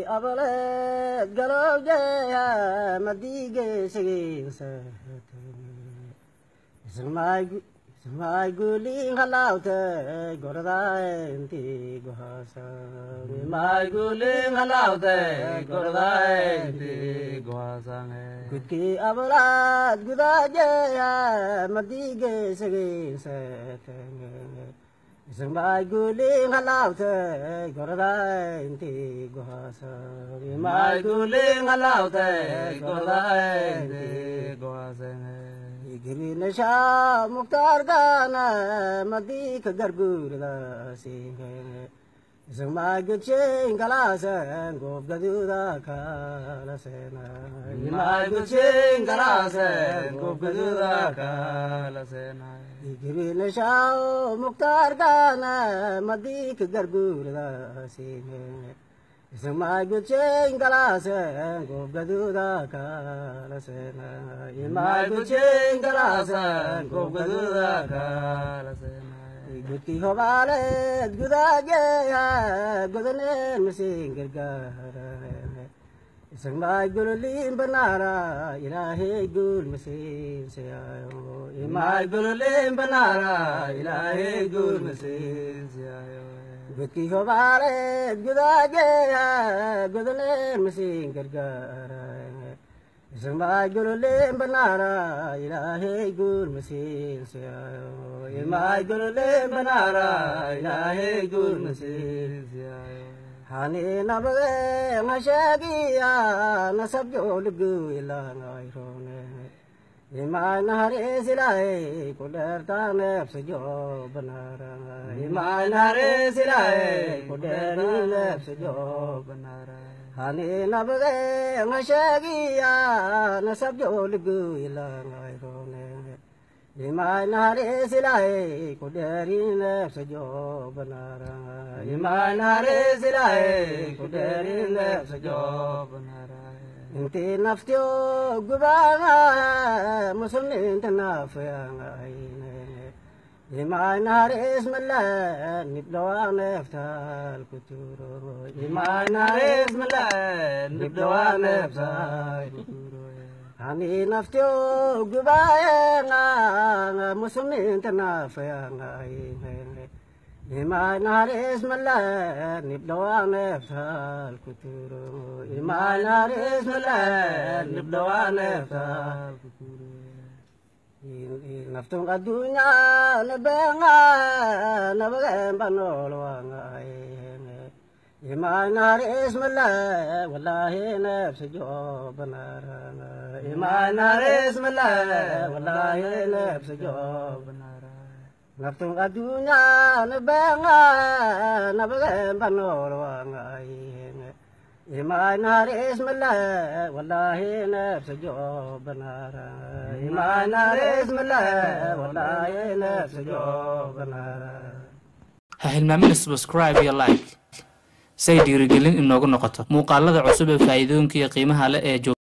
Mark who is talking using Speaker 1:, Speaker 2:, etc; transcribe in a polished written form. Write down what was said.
Speaker 1: أبلد قلب جايا مديقة سجيسة سماي قولي غلاوتة قرداينتي قهاسا سماي قولي غلاوتة قرداينتي قهاسا قدكي أبلد قدا جايا مديقة سجيسة Sampai guling halau te gordai inti guasa. Sampai guling halau te gordai inti guasa. Igri nasha muktar gana madi kagargur la singhe. Sampai gucing kalasa gob gaduda kala sena. Sampai gucing kalasa gob gaduda kala sena. Igri nasha muktar gana madi kagargur la singhe. Sampai gucing kalasa gob gaduda kala sena. Sampai gucing kalasa gob gaduda kala sena. Guti hobale gudage gudane mesingir gara Sampai gulim benara ilahi gul mesin sayo Imai gulim benara ilahi gul mesin sayo Guti hobale gudage gudane mesingir gara Sampai gulim benara ilahi gul mesin sayo Imai gulim benara ilahi gul mesin sayo Hani nabe mashagiya nasab jolgu ilangai rone Imai nare silai kuder tanep sejo benara Imai nare silai kuder tanep sejo benara Hani nabe mashagiya nasab jolgu ilangai rone Imai nare silai kuderine sejo benara Imai nare silai kuderine sejo benara Inti naftio gubanga muslimin tanafyanga aine Imai nare ismillah nibdoa neftal kuturo Imai nare ismillah nibdoa neftal kuturo Hani naftio gubayanga muslimin tanafyanga aine Imai nare ismillah nibdoa neftal kuturo Imai nare ismillah nibdoa neftal kuturo Naftung adunya nabenga nabagem panolowanga aine Imai nare ismillah wallahi nafsi jo benara Imai nare ismillah wallahi nafsi jo benara Naftung adunya nabenga nabagem panolowanga aine Imai nare ismillah wallahi nafsi jo benara Imai nare ismillah wallahi nafsi jo benara
Speaker 2: Ha hilmaamin subscribe iyo like say dhiirigelin inoogu noqoto muuqaalada cusub ee faa'iidooyinka iyo qiimaha leh ee